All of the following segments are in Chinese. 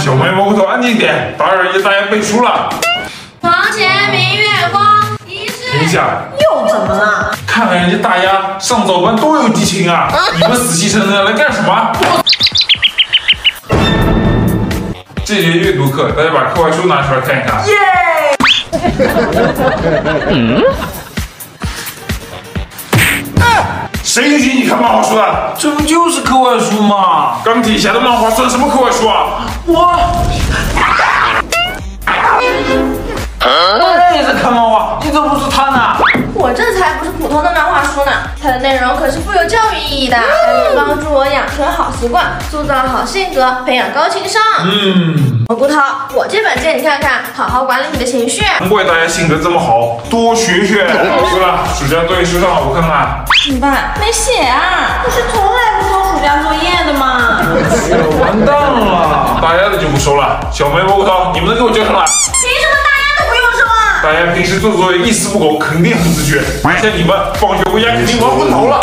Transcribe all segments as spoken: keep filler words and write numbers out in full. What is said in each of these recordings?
小梅蘑菇头安静点，打扰人家大家背书了。 床前明月光，疑是。 停下！ 又怎么了？ 看看人家大家上早班多有激情啊！你们死气沉沉的来干什么？这节阅读课，大家把课外书拿出来看一看。 耶！ 嗯？谁允许你看漫画书的？ 这不就是课外书吗？ 钢铁侠的漫画算什么课外书啊？ 我。我也在看漫画，你怎么不是他呢？ 我这才不是普通的漫画书呢，它的内容可是富有教育意义的，还能帮助我养成好习惯，塑造好性格，培养高情商。 嗯， 蘑菇头，我这本借你看看，好好管理你的情绪。 难怪大家性格这么好，多学学。对了，暑假作业收上了，我看看。 怎么办？没写啊？不是从来不收暑假作业的吗？ 完蛋了！ 大家的就不收了。小梅蘑菇头，你们能给我交上来？ 凭什么大家都不用收啊？ 大家平时做作业一丝不苟，肯定很自觉。像你们，放学回家肯定玩昏头了。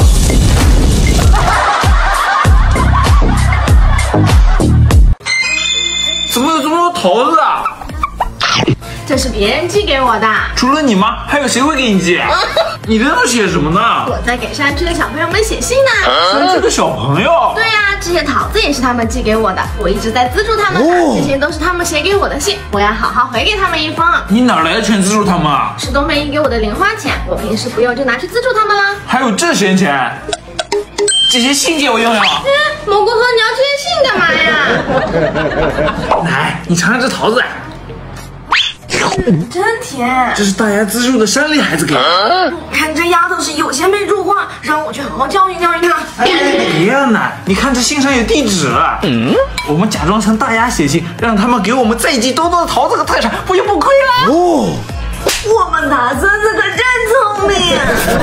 怎么有这么多桃子啊？ 这是别人寄给我的。 除了你吗？还有谁会给你寄？你在那写什么呢？ 我在给山区的小朋友们写信呢。 山区的小朋友？ 对呀、啊，这些桃子也是他们寄给我的，我一直在资助他们的。哦、这些都是他们写给我的信，我要好好回给他们一封。 你哪来的钱资助他们啊？ 是冬梅姨给我的零花钱，我平时不用就拿去资助他们啦。 还有这闲钱？这些信借我用用。 嗯，蘑菇头，你要这些信干嘛呀？ 来，你尝尝这桃子。 嗯，真甜。 这是大牙资助的山里孩子给的。 啊、看这丫头是有钱没处花，让我去好好教育教育她。 哎，别呀奶，你看这信上有地址了。嗯，我们假装向大牙写信，让他们给我们再寄多多的桃子和特产，不就不亏了？哦， 我们大孙子可真聪明。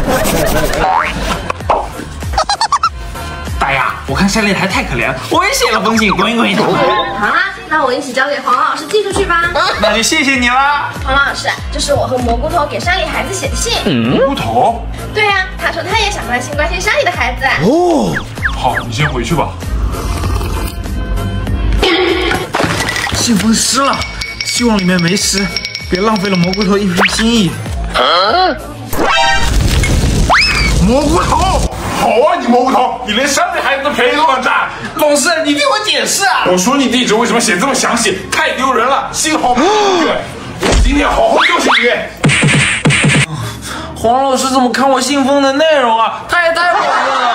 大牙，我看山里还太可怜了，我也写了封信，滚一滚。 好啦，那我一起交给黄老师寄出去吧。 那就谢谢你啦。 黄老师，这是我和蘑菇头给山里孩子写的信。 蘑菇头？ 对呀、啊，他说他也想关心关心山里的孩子。 哦，好，你先回去吧。 信封湿了，希望里面没湿，别浪费了蘑菇头一片心意。啊、 蘑菇头，好啊，你蘑菇头，你连山里孩子的便宜都能占。 老师，你听我解释啊！ 我说你地址为什么写这么详细，太丢人了，幸好没有拒绝。我今天好好教训你。 黄老师怎么看我信封的内容啊？他也太过分了！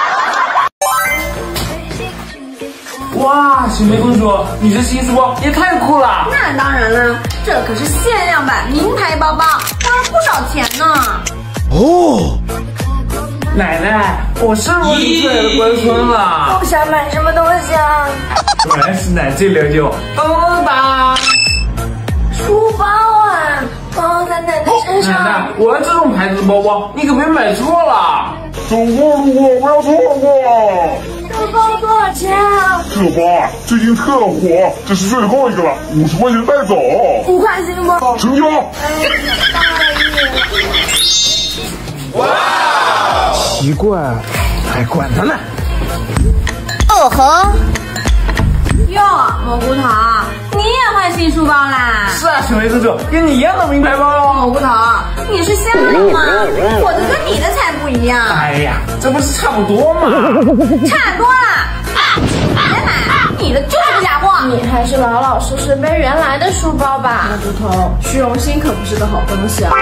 哇，小梅公主，你这新书包也太酷了！ 那当然了，这可是限量版名牌包包，花了不少钱呢。 哦，奶奶，我是不是最爱的乖孙了？ 我想买什么东西啊？ 果然是奶最了解我，等吧。 书包啊，包在奶奶身上。 奶奶，我要这种牌子的包包，你可别买错了。 走过路过，不要错过。 这包多少钱啊？ 这包最近特火，这是最后一个了，五十块钱带走。 五块行不？ 成交。 哎，大爷。 哇！奇怪，还管他呢。 哦吼！哟，蘑菇头，你也换新书包啦？ 是啊，小梅公主，跟你一样的名牌包。 蘑菇头，你是瞎了吗？我的跟你的才不一样。 哎呀，这不是差不多吗？ 差多了。别买，你的就是个假货。 你还是老老实实背原来的书包吧。蘑菇头，虚荣心可不是个好东西啊。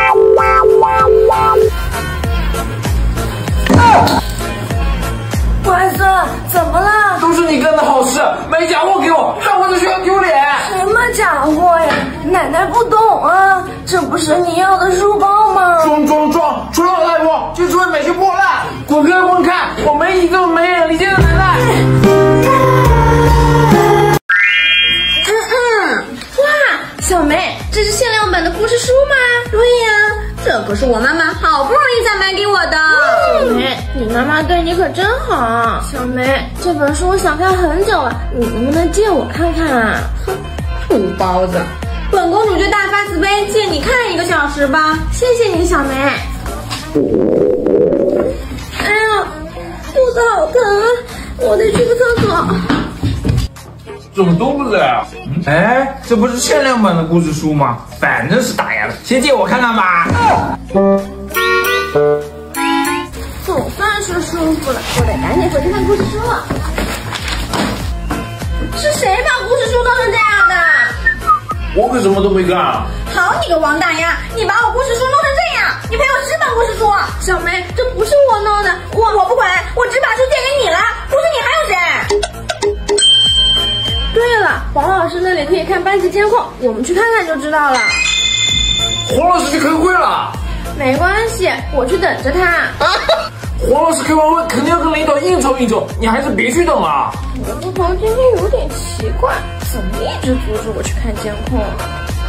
乖孙，怎么了？ 都是你干的好事，买假货给我，害我在学校丢脸。 什么假货呀？奶奶不懂啊，这不是你要的书包吗？ 装装装，除了太多，就只会买些破烂。滚开滚开，我没你这么没眼力见的奶奶。 嗯嗯， 哇，小梅，这是限量版的故事书吗？ 对呀，这可是我妈妈好不容易才买给我的。 小梅，你妈妈对你可真好。小梅，这本书我想看很久了，你能不能借我看看啊？ 哼，土包子，本公主就大发慈悲，借你看一个小时吧。 谢谢你，小梅。哎呀，肚子好疼啊，我得去个厕所。 怎么都不在啊？哎，这不是限量版的故事书吗？反正是打压的，先借我看看吧。 总算是舒服了，我得赶紧回去看故事书了。是谁把故事书弄成这样的？ 我可什么都没干啊！ 好你个王大丫，你把我故事书弄成这样，你赔我十本故事书。小梅，这不是我弄的，我我不管，我只把书借给你了，不是你还有谁？对了，黄老师那里可以看班级监控，我们去看看就知道了。 黄老师去开会了。 没关系，我去等着他。 黄老师开完会肯定要跟领导应酬应酬，你还是别去等了。 我不头今天有点奇怪，怎么一直阻止我去看监控啊？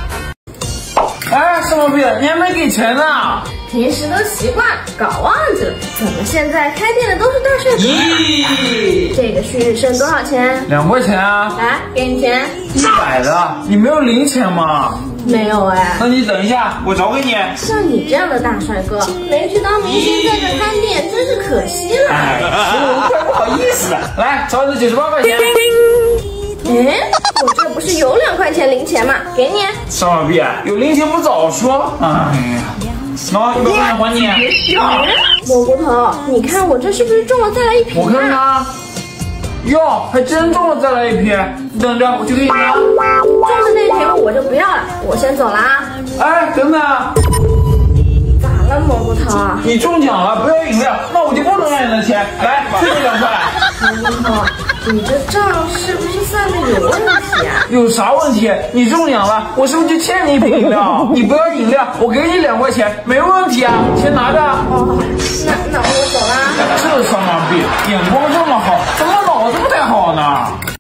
哎，什么屁？你还没给钱呢？ 平时都习惯，搞忘记了。怎么现在开店的都是大帅哥？ 咦， 这个旭日升多少钱？ 两块钱啊。 来，给你钱。 一百的，你没有零钱吗？ 没有哎。 那你等一下，我找给你。 像你这样的大帅哥，没去当明星，在这开店，真是可惜了。 哎，十五块不好意思的，来，找你九十八块钱。 哎，我这不是有两块钱零钱吗？给你。 上马币，有零钱不早说。哎呀，喏，一百块钱还你。 蘑菇头，你看我这是不是中了再来一瓶啊？ 我看看。哟，还真中了再来一瓶。你等着，我去给你拿。 中的那瓶我就不要了，我先走了啊。 哎，等等。 咋了，蘑菇头？ 你中奖了，不要饮料，那我就不能让你的钱。来，退你两块。 蘑菇头，你这账是不是算的有问题啊？ 有啥问题？你中奖了，我是不是就欠你一瓶饮料？你不要饮料，我给你两块钱，没问题啊，钱拿着。 哦，那那我走啦。 这双马屁，眼光这么好，怎么脑子不太好呢？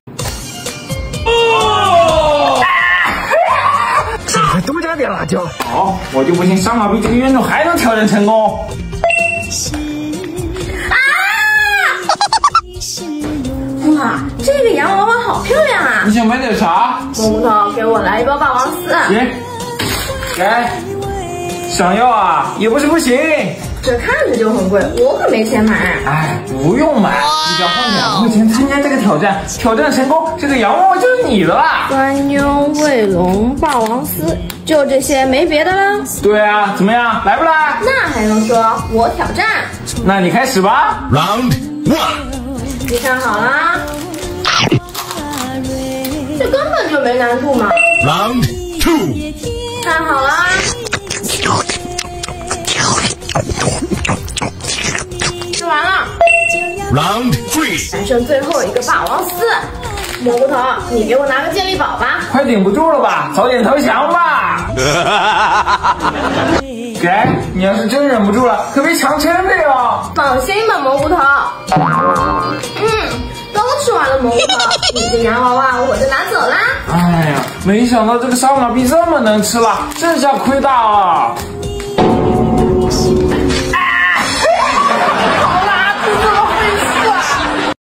哦，再多加点辣椒。好，我就不信上马币这个冤种还能挑战成功。 哇，这个洋娃娃好漂亮啊！ 你想买点啥？ 蘑菇头，给我来一包霸王丝。 给，给，想要啊，也不是不行。 这看着就很贵，我可没钱买。 哎，不用买，你只要花两块钱参加这个挑战，挑战成功，这个洋娃娃就是你的啦。 酸妞、卫龙、霸王丝，就这些，没别的了。 对啊，怎么样，来不来？ 那还用说？我挑战。 那你开始吧。Round one。你看好啦，这根本就没难度嘛。 Round two。 看好啦。吃完了。 Round three。 还剩最后一个霸王丝，蘑菇头，你给我拿个健力宝吧。 快顶不住了吧，早点投降吧。给，你要是真忍不住了，可别强撑的哟。 放心吧，蘑菇头。嗯，都吃完了，蘑菇头，你的洋娃娃我就拿走啦。 哎呀，没想到这个烧马币这么能吃了，这下亏大了。